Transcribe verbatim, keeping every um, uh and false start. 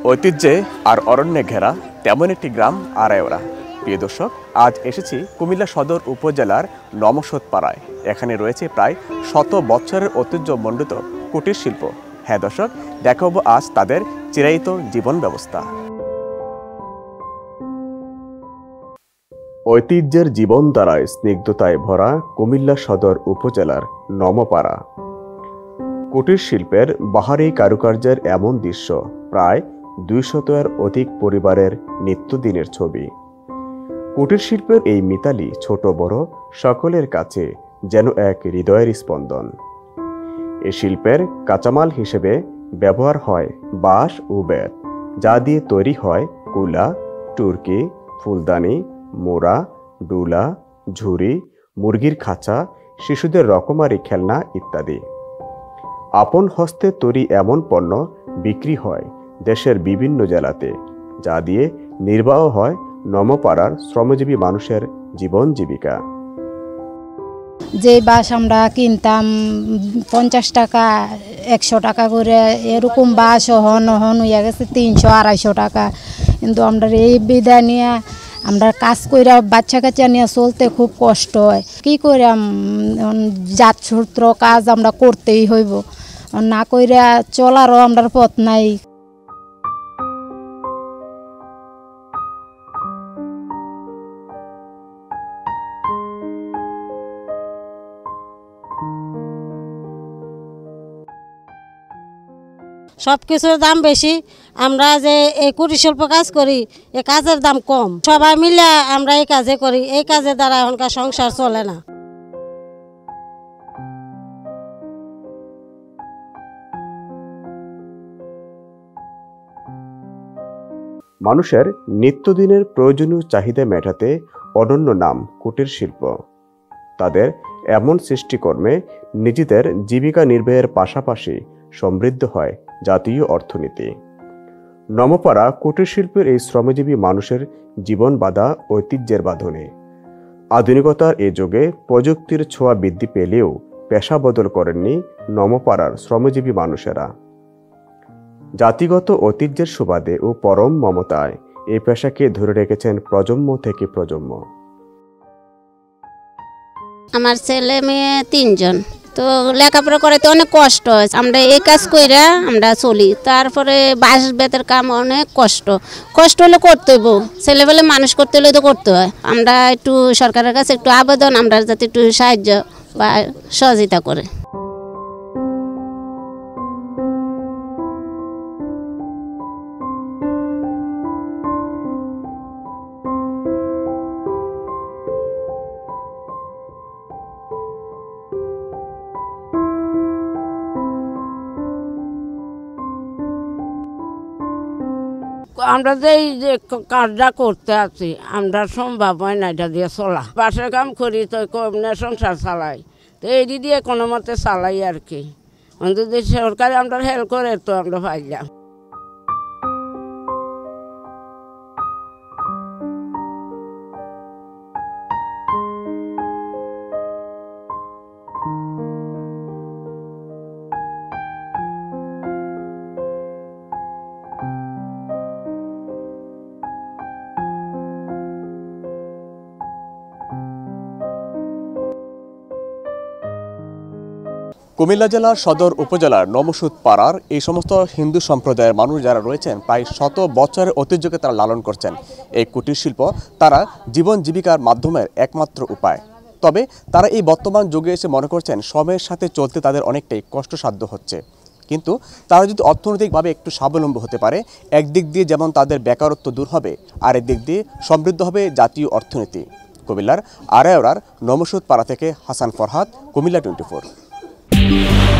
ঐতিহ্যে আর অরণ্যে ঘেরা তেমন একটি গ্রাম আড়াইওড়া। প্রিয় দর্শক, আজ এসেছি কুমিল্লা সদর উপজেলার নমসদ পাড়ায়। এখানে রয়েছে প্রায় শত বছরের ঐতিহ্যমণ্ডিত কুটির শিল্প। হ্যাঁ দর্শক, দেখাবো আজ তাদের চিরায়িত জীবন ব্যবস্থা। ঐতিহ্যের জীবনধারায় স্নিগ্ধতায় ভরা কুমিল্লা সদর উপজেলার নমপাড়া। কুটির শিল্পের বাহারি কারুকার্যের এমন দৃশ্য প্রায় দুইশতের অধিক পরিবারের নিত্যদিনের ছবি। কুটির শিল্পের এই মিতালি ছোট বড় সকলের কাছে যেন এক হৃদয়ের স্পন্দন। এ শিল্পের কাঁচামাল হিসেবে ব্যবহার হয় বাঁশ ও বেত, যা দিয়ে তৈরি হয় কুলা, টুরকি, ফুলদানি, মোড়া, ডুলা, ঝুড়ি, মুরগির খাঁচা, শিশুদের রকমারি খেলনা ইত্যাদি। আপন হস্তে তৈরি এমন পণ্য বিক্রি হয় দেশের বিভিন্ন জেলাতে, যা দিয়ে নির্বাহ হয় নমপাড়ার শ্রমজীবী মানুষের জীবন জীবিকা। যে বাঁশ আমরা কিনতাম পঞ্চাশ টাকা একশো টাকা করে, এরকম বাঁশ হন হন হইয়া গেছে তিনশো আড়াইশো টাকা। কিন্তু আমরা এই বিদায় নিয়ে আমরা কাজ করে বাচ্চা কাচ্চা নিয়ে চলতে খুব কষ্ট হয়। কী করে জাতসূত্র কাজ আমরা করতেই হইব, না কইরা চলারও আমরা পথ নাই। সব কিছুর দাম বেশি, আমরা যে এই কুটির শিল্প কাজ করি এই কাজের দাম কম। সবাই মিলে আমরা এই কাজে করি, এই কাজের দ্বারা এখনকার সংসার চলে না। মানুষের নিত্যদিনের প্রয়োজনীয় চাহিদা মেটাতে অনন্য নাম কুটির শিল্প। তাদের এমন সৃষ্টিকর্মে নিজেদের জীবিকা নির্বাহের পাশাপাশি সমৃদ্ধ হয় জাতীয় অর্থনীতি। নমপাড়া কুটির শিল্পের এই শ্রমজীবী মানুষের জীবন বাঁধা ঐতিহ্যের বাঁধনে। আধুনিকতার এ যুগে প্রযুক্তির ছোঁয়া বৃদ্ধি পেলেও পেশা বদল করেননি নমপাড়ার শ্রমজীবী মানুষেরা। জাতিগত ঐতিহ্যের সুবাদে ও পরম মমতায় এই পেশাকে ধরে রেখেছেন প্রজন্ম থেকে প্রজন্ম। আমার ছেলে মেয়ে তিনজন, তো লেখাপড়া করাতে অনেক কষ্ট হয়। আমরা এই কাজ কইরা আমরা চলি। তারপরে বাঁশ বেতের কাম অনেক কষ্ট, কষ্ট হলে করতে হইব, ছেলেবেলে মানুষ করতে হলে তো করতে হয়। আমরা একটু সরকারের কাছে একটু আবেদন, আমরা যাতে একটু সাহায্য বা সহযোগিতা করে। আমরা যে এই যে কাজটা করতে আছি, আমরা সম্ভব হয় না এটা দিয়ে চলা। বাসের কাম করি তো কমনে সংসার চালাই, তো এই দিয়ে কোনো মতে চালাই আর কি। যদি সরকারে আমরা হেল্প করে তো আমরা পাইলাম। কুমিল্লা জেলার সদর উপজেলার নমসদ পাড়ার এই সমস্ত হিন্দু সম্প্রদায়ের মানুষ যারা রয়েছেন, প্রায় শত বছরের ঐতিহ্যকে তারা লালন করছেন। এই কুটির শিল্প তারা জীবন জীবিকার মাধ্যমের একমাত্র উপায়। তবে তারা এই বর্তমান যুগে এসে মনে করছেন সময়ের সাথে চলতে তাদের অনেকটাই কষ্টসাধ্য হচ্ছে। কিন্তু তারা যদি অর্থনৈতিকভাবে একটু স্বাবলম্বী হতে পারে, একদিক দিয়ে যেমন তাদের বেকারত্ব দূর হবে, আর একদিক দিয়ে সমৃদ্ধ হবে জাতীয় অর্থনীতি। কুমিল্লার আড়াইওড়ার নমসদ পাড়া থেকে হাসান ফরহাদ, কুমিল্লা টোয়েন্টি ফোর।